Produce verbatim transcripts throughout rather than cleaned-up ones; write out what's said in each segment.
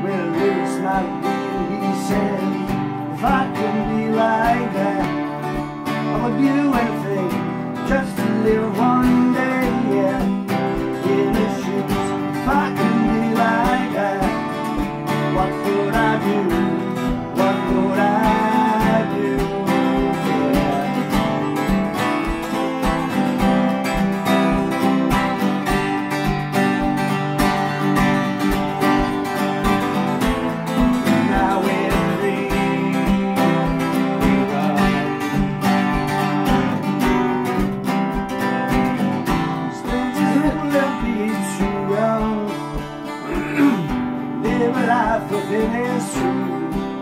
with a little smile at me. He said, if I could be like that, I would do anything just to live one day, yeah, in his shoes. If I could be like that, what would I do? What would I do? Yeah. Now we're free, we run. Still will be too young. Live a life within his truth.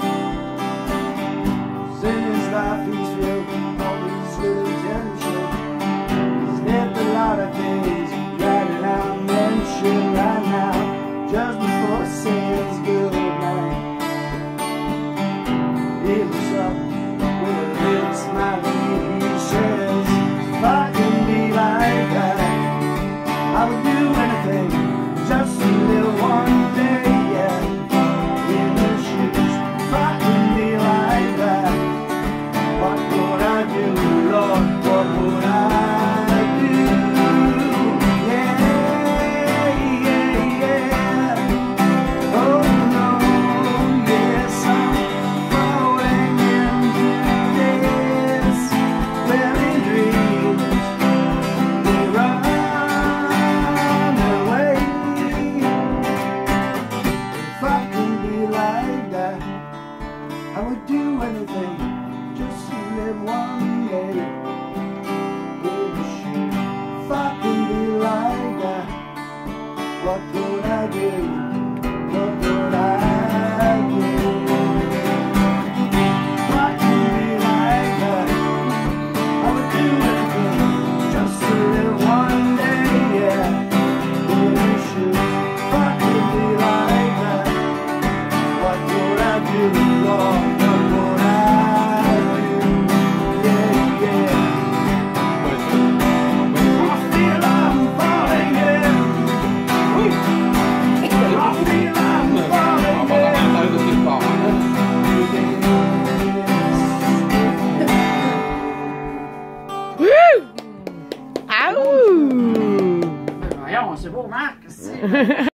In his life he's filled with all these little tensions. He's lived a lot of days, writing out mention right now, just before saying his good night. He looks up with a little smile and he says, if I can be like that, I would do anything just to live one day, yeah, in the shoes. If I can be like that, what would I do, Lord, what would I do? Yeah, yeah, yeah. Oh no, yes, I'm falling into this very dreams. They run away. If I could be like that, I would do anything just to live one day in the shoes. If I can be like that, what would I do? What would I do? If I can be like that, I would do anything just to live one day, yeah, in the shoes. If I can be like that, what would I do, Lord? What would I do? Yeah, yeah. I feel I'm falling in. I feel I'm falling in. Wouh! Ah ouh! Voyons, c'est beau, Marc.